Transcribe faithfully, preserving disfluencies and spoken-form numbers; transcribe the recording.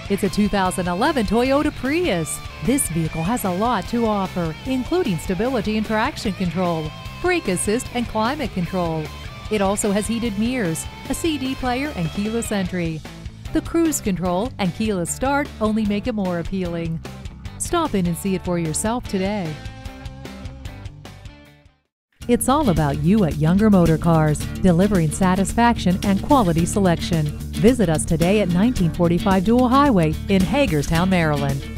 It's a two thousand eleven Toyota Prius. This vehicle has a lot to offer, including stability and traction control, brake assist and climate control. It also has heated mirrors, a C D player, and keyless entry. The cruise control and keyless start only make it more appealing. Stop in and see it for yourself today. It's all about you at Younger Motor Cars, delivering satisfaction and quality selection. Visit us today at nineteen forty-five Dual Highway in Hagerstown, Maryland.